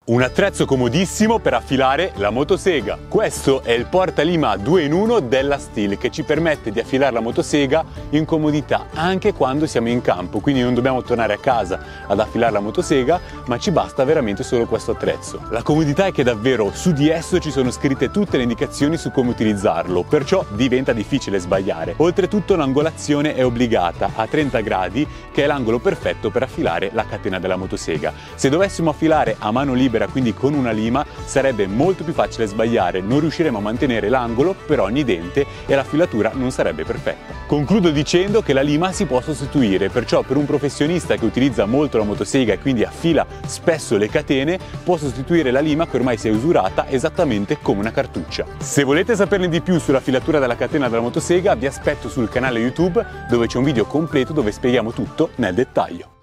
Un attrezzo comodissimo per affilare la motosega. Questo è il portalima 2 in 1 della Stihl, che ci permette di affilare la motosega in comodità anche quando siamo in campo, quindi non dobbiamo tornare a casa ad affilare la motosega, ma ci basta veramente solo questo attrezzo. La comodità è che davvero su di esso ci sono scritte tutte le indicazioni su come utilizzarlo, perciò diventa difficile sbagliare. Oltretutto l'angolazione è obbligata a 30 gradi, che è l'angolo perfetto per affilare la catena della motosega. Se dovessimo affilare a mano libera, quindi con una lima, sarebbe molto più facile sbagliare, non riusciremo a mantenere l'angolo per ogni dente e la filatura non sarebbe perfetta. Concludo dicendo che la lima si può sostituire, perciò per un professionista che utilizza molto la motosega e quindi affila spesso le catene, può sostituire la lima che ormai si è usurata esattamente come una cartuccia. Se volete saperne di più sulla filatura della catena della motosega, vi aspetto sul canale YouTube, dove c'è un video completo dove spieghiamo tutto nel dettaglio.